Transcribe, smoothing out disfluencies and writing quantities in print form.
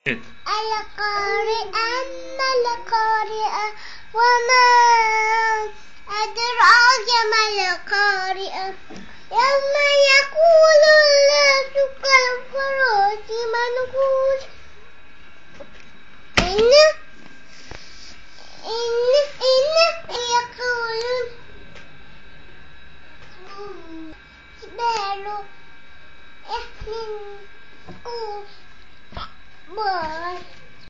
القارئة ما القارئة وما أدراك ما القارئة يوم يقول الناس كالفراش مبثوث إن يقولون جبال إحنا